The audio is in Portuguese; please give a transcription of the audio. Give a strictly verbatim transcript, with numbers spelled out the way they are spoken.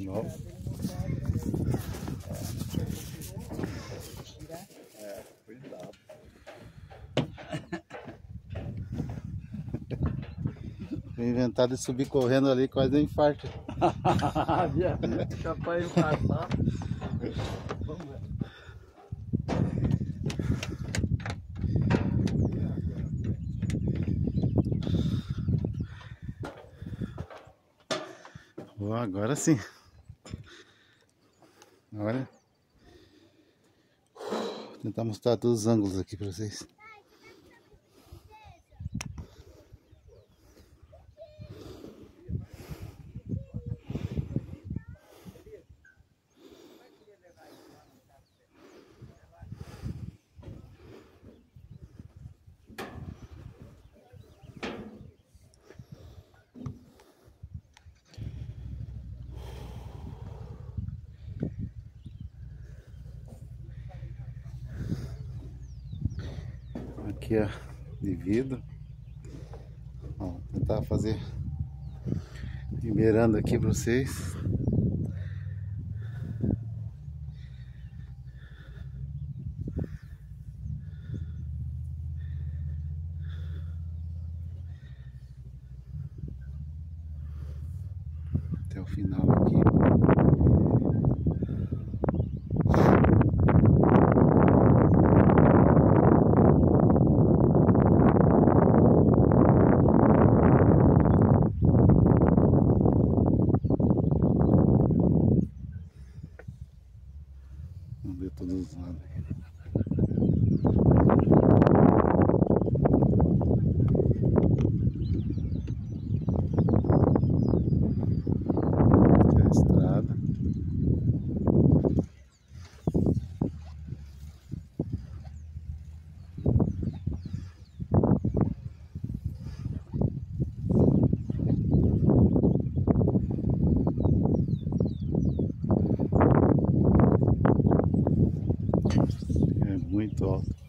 Bom. É, cuidado. Vou inventar de subir correndo ali, quase um infarto. Capaz de infartar. Vamos ver. Oh, agora sim. Olha. Vou tentar mostrar todos os ângulos aqui para vocês. Aqui, ó, de vidro. Ó, vou tentar fazer liberando aqui para vocês. Até o final aqui. Vamos ver todos os lados aí. Aqui é a estrada. É muito alto.